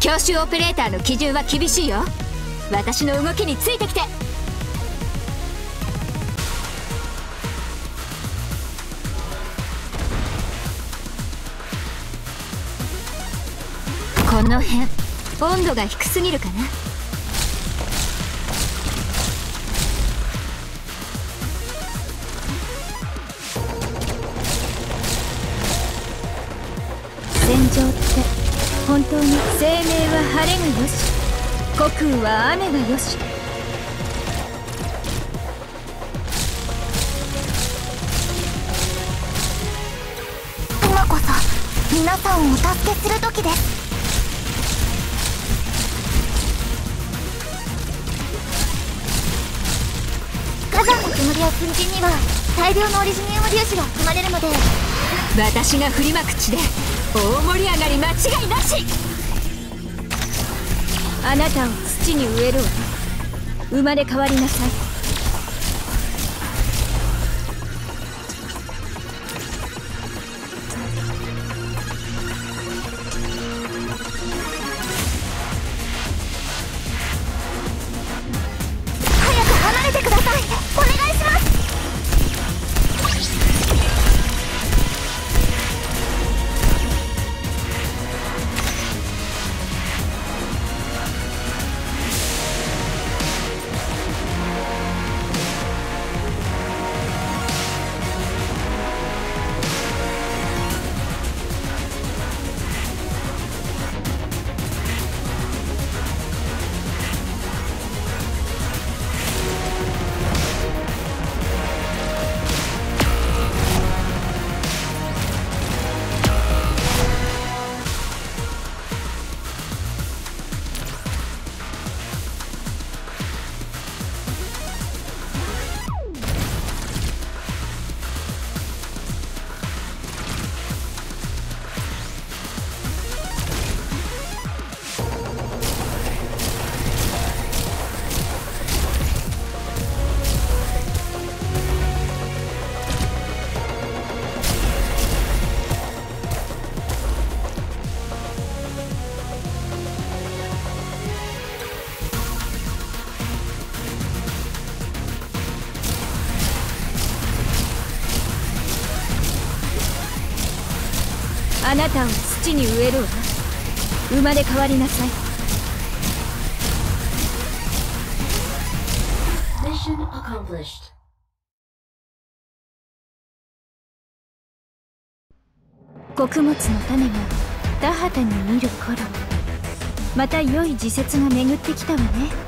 教習オペレーターの基準は厳しいよ。私の動きについてきて。この辺温度が低すぎるかな。戦場って本当に生命は晴れがよし、虚空は雨がよし。 今こそ皆さんをお助けする時です。火山の煙や粉塵には大量のオリジニウム粒子が含まれるので、 私が振りまく地で大盛り上がり間違いなし。あなたを土に植えるわ。生まれ変わりなさい。 早く離れてください。お願いします。 あなたを土に植えるわ。生まれ変わりなさい。 Mission accomplished. 穀物の種が田畑に見る頃、また良い時節が巡ってきたわね。